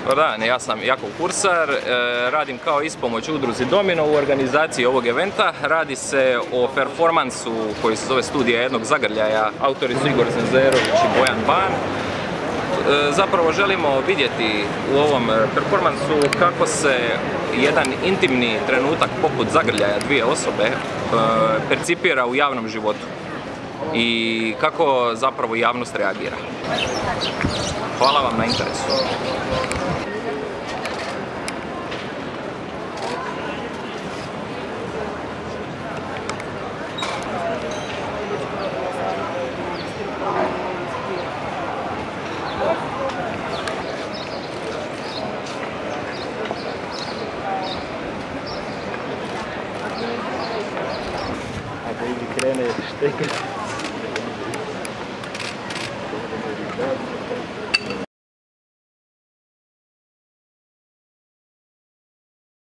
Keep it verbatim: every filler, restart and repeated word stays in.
Dobar dan, ja sam Jakov Kursar, radim kao ispomoć udruzi Domino u organizaciji ovog eventa. Radi se o performansu koji se zove Studija jednog, zagrljaja, autori su Igor Zenzerović i Bojanom Banom. Zapravo želimo vidjeti u ovom performansu kako se jedan intimni trenutak poput zagrljaja dvije osobe percipira u javnom životu i kako zapravo javnost reagira. Hvala vam na interesu. Ako ili krene štekat.